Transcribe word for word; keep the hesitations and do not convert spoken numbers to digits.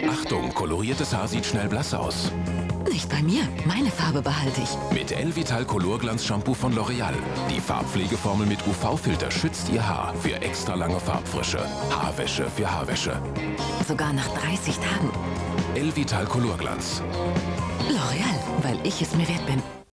Achtung, koloriertes Haar sieht schnell blass aus. Nicht bei mir. Meine Farbe behalte ich. Mit Elvital Colorglanz Shampoo von L'Oreal. Die Farbpflegeformel mit U V-Filter schützt Ihr Haar für extra lange Farbfrische. Haarwäsche für Haarwäsche. Sogar nach dreißig Tagen. Elvital Colorglanz. L'Oreal, weil ich es mir wert bin.